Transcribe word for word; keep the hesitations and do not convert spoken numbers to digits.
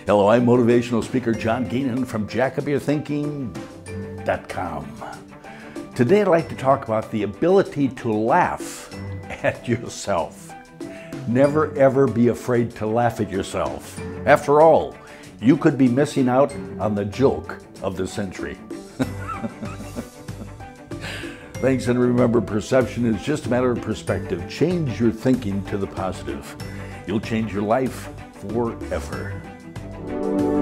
Hello, I'm motivational speaker John Geenan from jack up your thinking dot com. Today I'd like to talk about the ability to laugh at yourself. Never ever be afraid to laugh at yourself. After all, you could be missing out on the joke of the century. Thanks, and remember, perception is just a matter of perspective. Change your thinking to the positive. You'll change your life forever.